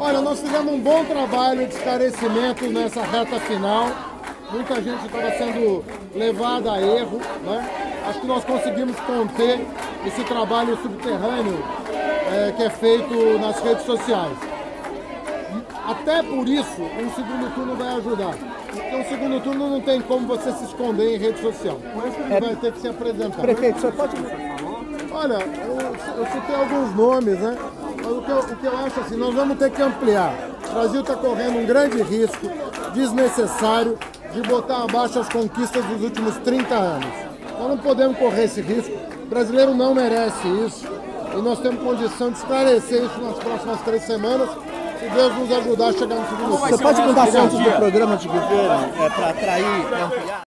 Olha, nós fizemos um bom trabalho de esclarecimento nessa reta final. Muita gente estava sendo levada a erro, né? Acho que nós conseguimos conter esse trabalho subterrâneo que é feito nas redes sociais. Até por isso, um segundo turno vai ajudar. Porque um segundo turno não tem como você se esconder em rede social. Vai ter que se apresentar. Prefeito, o senhor pode... Olha, eu citei alguns nomes, né? Mas o que eu acho assim, nós vamos ter que ampliar. O Brasil está correndo um grande risco desnecessário de botar abaixo as conquistas dos últimos 30 anos. Nós não podemos correr esse risco. O brasileiro não merece isso. E nós temos condição de esclarecer isso nas próximas 3 semanas. Se Deus nos ajudar a chegar no segundo turno. Você pode mudar pontos do programa de governo para atrair, para ampliar?